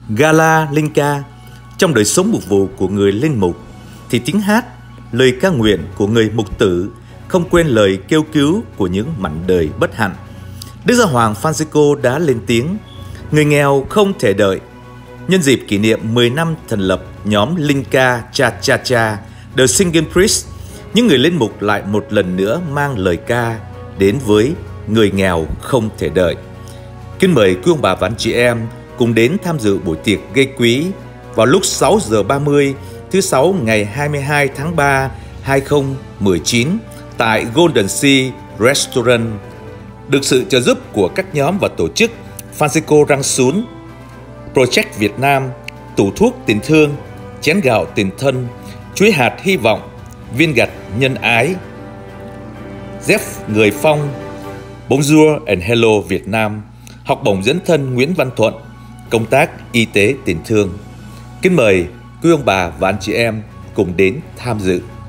Gala linh ca. Trong đời sống mục vụ của người linh mục thì tiếng hát, lời ca nguyện của người mục tử không quên lời kêu cứu của những mảnh đời bất hạnh. Đức Giáo hoàng Francisco đã lên tiếng: người nghèo không thể đợi. Nhân dịp kỷ niệm 10 năm thành lập nhóm linh ca Cha Cha Cha, The Singing Priest, những người linh mục lại một lần nữa mang lời ca đến với người nghèo không thể đợi. Kính mời quý ông bà và anh chị em cùng đến tham dự buổi tiệc gây quý vào lúc 6 giờ 30 thứ Sáu ngày 22 tháng 3, 2019 tại Golden Sea Restaurant, được sự trợ giúp của các nhóm và tổ chức Francisco Răng Sún, Project Việt Nam, Tủ thuốc tình thương, Chén gạo tình thân, Chuối hạt hy vọng, Viên gạch nhân ái, Jeff Người Phong, Bonjour and Hello Việt Nam, Học bổng dẫn thân Nguyễn Văn Thuận, Công tác y tế tình thương. Kính mời quý ông bà và anh chị em cùng đến tham dự.